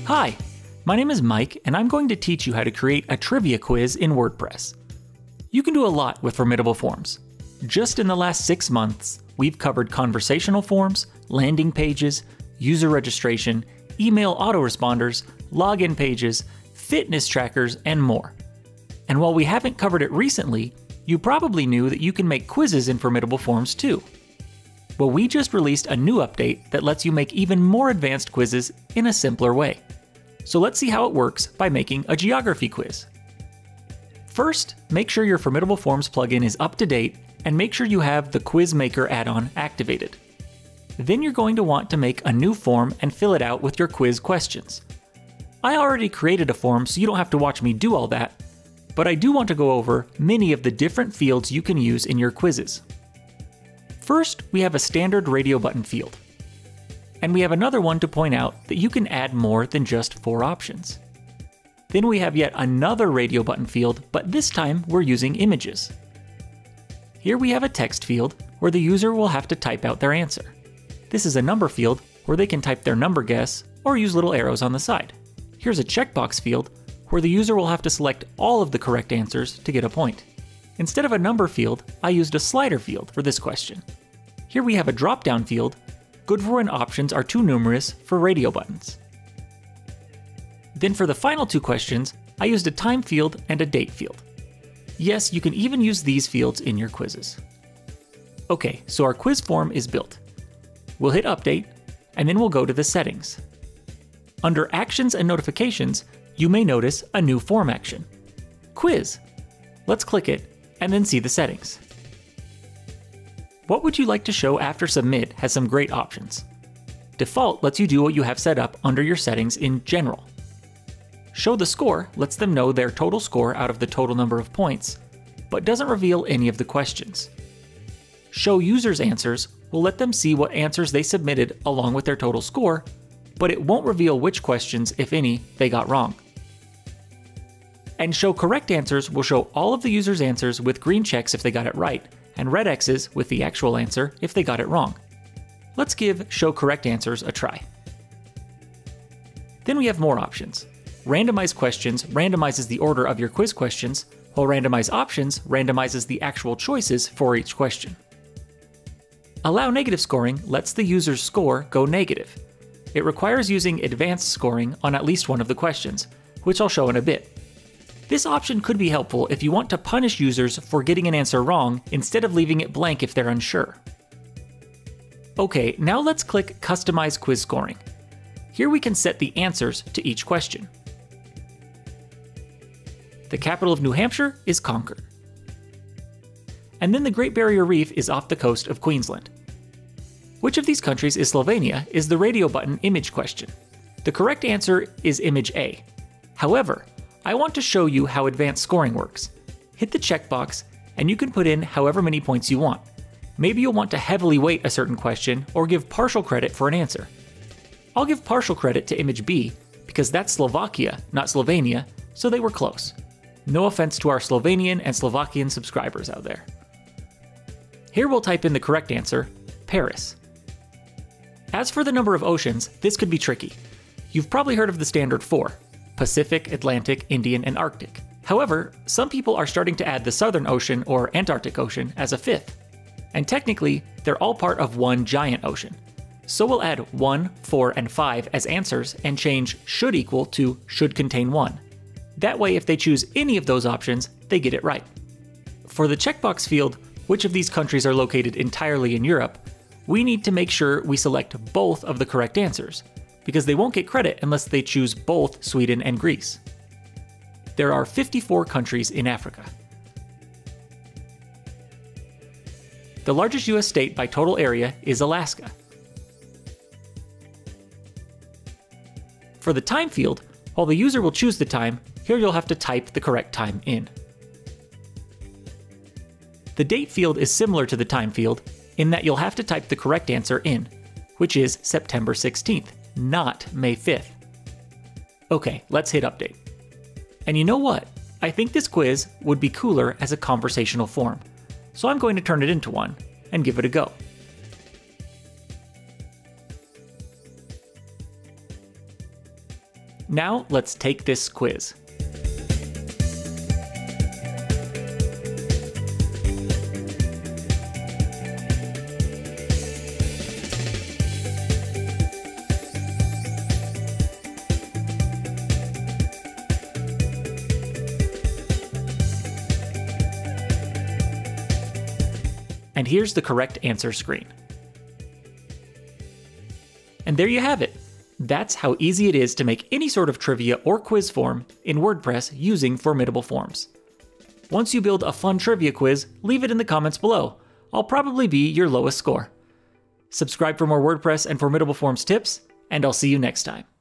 Hi, my name is Mike, and I'm going to teach you how to create a trivia quiz in WordPress. You can do a lot with Formidable Forms. Just in the last 6 months, we've covered conversational forms, landing pages, user registration, email autoresponders, login pages, fitness trackers, and more. And while we haven't covered it recently, you probably knew that you can make quizzes in Formidable Forms too. Well, we just released a new update that lets you make even more advanced quizzes in a simpler way. So let's see how it works by making a geography quiz. First, make sure your Formidable Forms plugin is up to date and make sure you have the Quiz Maker add-on activated. Then you're going to want to make a new form and fill it out with your quiz questions. I already created a form, so you don't have to watch me do all that, but I do want to go over many of the different fields you can use in your quizzes. First, we have a standard radio button field. And we have another one to point out that you can add more than just 4 options. Then we have yet another radio button field, but this time we're using images. Here we have a text field where the user will have to type out their answer. This is a number field where they can type their number guess or use little arrows on the side. Here's a checkbox field where the user will have to select all of the correct answers to get a point. Instead of a number field, I used a slider field for this question. Here we have a drop-down field, good for when options are too numerous for radio buttons. Then for the final 2 questions, I used a time field and a date field. Yes, you can even use these fields in your quizzes. Okay, so our quiz form is built. We'll hit update, and then we'll go to the settings. Under actions and notifications, you may notice a new form action. Quiz. Let's click it, and then see the settings. What would you like to show after submit has some great options. Default lets you do what you have set up under your settings in general. Show the score lets them know their total score out of the total number of points, but doesn't reveal any of the questions. Show users answers will let them see what answers they submitted along with their total score, but it won't reveal which questions, if any, they got wrong. And show correct answers will show all of the users' answers with green checks if they got it right, and red X's with the actual answer if they got it wrong. Let's give Show Correct Answers a try. Then we have more options. Randomize Questions randomizes the order of your quiz questions, while Randomize Options randomizes the actual choices for each question. Allow Negative Scoring lets the user's score go negative. It requires using advanced scoring on at least one of the questions, which I'll show in a bit. This option could be helpful if you want to punish users for getting an answer wrong instead of leaving it blank if they're unsure. Okay, now let's click Customize Quiz Scoring. Here we can set the answers to each question. The capital of New Hampshire is Concord. And then the Great Barrier Reef is off the coast of Queensland. Which of these countries is Slovenia is the radio button image question. The correct answer is image A. However, I want to show you how advanced scoring works. Hit the checkbox, and you can put in however many points you want. Maybe you'll want to heavily weight a certain question or give partial credit for an answer. I'll give partial credit to image B because that's Slovakia, not Slovenia, so they were close. No offense to our Slovenian and Slovakian subscribers out there. Here we'll type in the correct answer, Paris. As for the number of oceans, this could be tricky. You've probably heard of the standard 4. Pacific, Atlantic, Indian, and Arctic. However, some people are starting to add the Southern Ocean or Antarctic Ocean as a 5th. And technically, they're all part of one giant ocean. So we'll add 1, 4, and 5 as answers and change should equal to should contain 1. That way, if they choose any of those options, they get it right. For the checkbox field, which of these countries are located entirely in Europe, we need to make sure we select both of the correct answers, because they won't get credit unless they choose both Sweden and Greece. There are 54 countries in Africa. The largest US state by total area is Alaska. For the time field, while the user will choose the time, here you'll have to type the correct time in. The date field is similar to the time field in that you'll have to type the correct answer in, which is September 16th. Not May 5th. Okay, let's hit update. And you know what? I think this quiz would be cooler as a conversational form, so I'm going to turn it into one and give it a go. Now let's take this quiz. And here's the correct answer screen. And there you have it. That's how easy it is to make any sort of trivia or quiz form in WordPress using Formidable Forms. Once you build a fun trivia quiz, leave it in the comments below. I'll probably be your lowest score. Subscribe for more WordPress and Formidable Forms tips, and I'll see you next time.